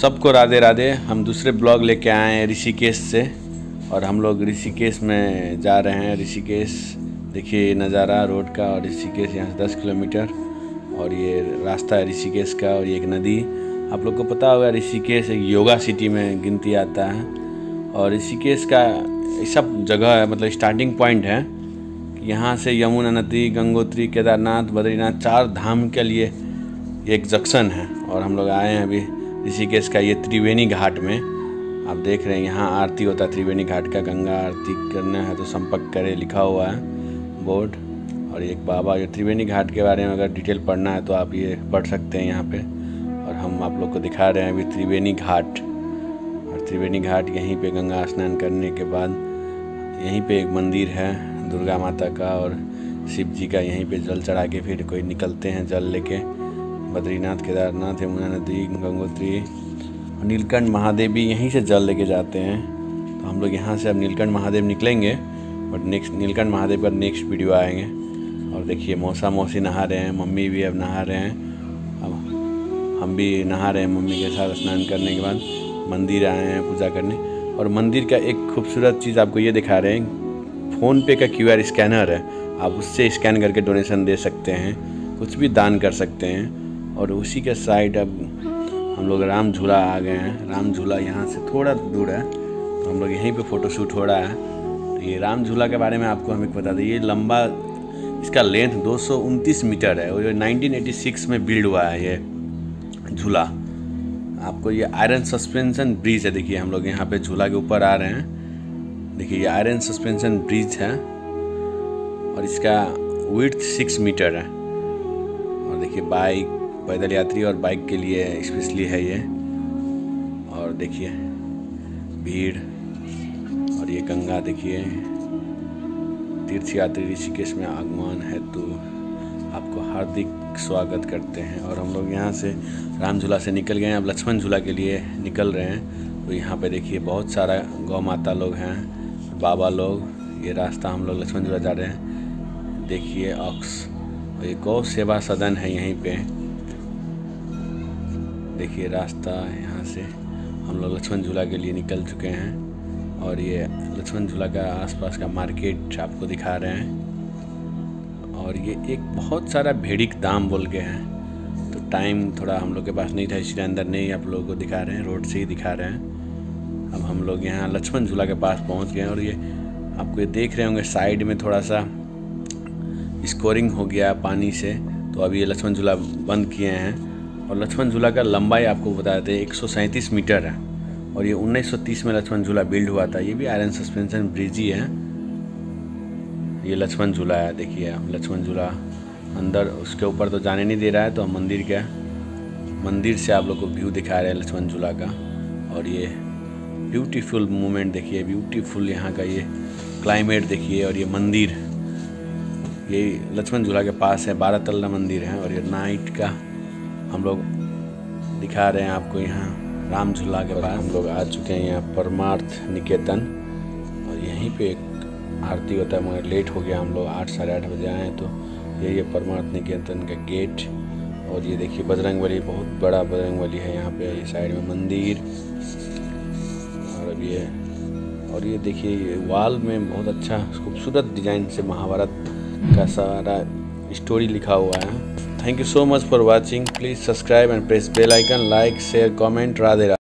सबको राधे राधे। हम दूसरे ब्लॉग लेके आए हैं ऋषिकेश से और हम लोग ऋषिकेश में जा रहे हैं। ऋषिकेश देखिए नज़ारा रोड का, और ऋषिकेश यहाँ से 10 किलोमीटर और ये रास्ता है ऋषिकेश का। और ये एक नदी, आप लोग को पता होगा ऋषिकेश एक योगा सिटी में गिनती आता है। और ऋषिकेश का सब जगह है, मतलब स्टार्टिंग पॉइंट है। यहाँ से यमुना नदी, गंगोत्री, केदारनाथ, बद्रीनाथ 4 धाम के लिए एक जंक्शन है। और हम लोग आए हैं अभी ऋषिकेश का ये त्रिवेणी घाट में। आप देख रहे हैं यहाँ आरती होता है त्रिवेणी घाट का। गंगा आरती करना है तो संपर्क करें, लिखा हुआ है बोर्ड। और एक बाबा, ये त्रिवेणी घाट के बारे में अगर डिटेल पढ़ना है तो आप ये पढ़ सकते हैं यहाँ पे। और हम आप लोग को दिखा रहे हैं अभी त्रिवेणी घाट। और त्रिवेणी घाट यहीं पे गंगा स्नान करने के बाद यहीं पे एक मंदिर है दुर्गा माता का और शिव जी का। यहीं पे जल चढ़ा के फिर कोई निकलते हैं जल लेके बद्रीनाथ, केदारनाथ, यमुना नदी, गंगोत्री और नीलकंठ महादेव भी यहीं से जल लेके जाते हैं। तो हम लोग यहाँ से अब नीलकंठ महादेव निकलेंगे, बट नेक्स्ट नीलकंठ महादेव का नेक्स्ट वीडियो आएंगे। और देखिए मौसा मौसी नहा रहे हैं, मम्मी भी अब नहा रहे हैं। अब हम भी नहा रहे हैं मम्मी के साथ। स्नान करने के बाद मंदिर आए हैं पूजा करने। और मंदिर का एक खूबसूरत चीज़ आपको ये दिखा रहे हैं, फ़ोनपे का QR स्कैनर है। आप उससे स्कैन करके डोनेशन दे सकते हैं, कुछ भी दान कर सकते हैं। और उसी के साइड अब हम लोग राम झूला आ गए हैं। राम झूला यहाँ से थोड़ा दूर है, तो हम लोग यहीं पे फ़ोटो शूट हो रहा है। तो ये राम झूला के बारे में आपको हमें बता दें, ये लंबा, इसका लेंथ 229 मीटर है और ये 1986 में बिल्ड हुआ है ये झूला। आपको ये आयरन सस्पेंशन ब्रिज है। देखिए हम लोग यहाँ पे झूला के ऊपर आ रहे हैं। देखिए ये आयरन सस्पेंशन ब्रिज है और इसका विड्थ 6 मीटर है। और देखिए बाइक, पैदल यात्री और बाइक के लिए स्पेशली है ये। और देखिए भीड़। और ये गंगा देखिए। तीर्थयात्री ऋषिकेश में आगमन है तो आपको हार्दिक स्वागत करते हैं। और हम लोग यहाँ से राम झूला से निकल गए हैं, अब लक्ष्मण झूला के लिए निकल रहे हैं। तो यहाँ पे देखिए बहुत सारा गौ माता लोग हैं, बाबा लोग। ये रास्ता हम लोग लक्ष्मण झूला जा रहे हैं। देखिए ऑक्स, और ये गौ सेवा सदन है यहीं पे। देखिए रास्ता, यहाँ से हम लोग लक्ष्मण झूला के लिए निकल चुके हैं। और ये लक्ष्मण झूला का आसपास का मार्केट आपको दिखा रहे हैं। और ये एक बहुत सारा भेड़िक दाम बोल के हैं, तो टाइम थोड़ा हम लोग के पास नहीं था इसलिए अंदर नहीं आप लोगों को दिखा रहे हैं, रोड से ही दिखा रहे हैं। अब हम लोग यहाँ लक्ष्मण झूला के पास पहुँच गए। और ये आपको ये देख रहे होंगे साइड में थोड़ा सा स्कोरिंग हो गया पानी से, तो अभी ये लक्ष्मण झूला बंद किए हैं। और लक्ष्मण झूला का लंबाई आपको बता देते हैं 137 मीटर है। और ये 1930 में लक्ष्मण झूला बिल्ड हुआ था। ये भी आयरन सस्पेंशन ब्रिज ही है। ये लक्ष्मण झूला है। देखिए आप लक्ष्मण झूला अंदर, उसके ऊपर तो जाने नहीं दे रहा है, तो हम मंदिर से आप लोग को व्यू दिखा रहे हैं लक्ष्मण झूला का। और ये ब्यूटीफुल मोमेंट देखिए, ब्यूटीफुल यहाँ का ये क्लाइमेट देखिए। और ये मंदिर, ये लक्ष्मण झूला के पास है, 12 तल्ला मंदिर है। और ये नाइट का हम लोग दिखा रहे हैं आपको यहाँ राम झूला के पास। हम लोग आ चुके हैं यहाँ परमार्थ निकेतन। और यहीं पे एक आरती होता है, मगर लेट हो गया, हम लोग 8 साढ़े 8 बजे आए। तो ये परमार्थ निकेतन का गेट। और ये देखिए बजरंगबली, बहुत बड़ा बजरंगबली है यहाँ पे। ये साइड में मंदिर। और अब ये देखिए ये वॉल में बहुत अच्छा खूबसूरत डिज़ाइन से महाभारत का सारा स्टोरी लिखा हुआ है। Thank you so much for watching. Please subscribe and press bell icon, like, share, comment. Radhe Radhe.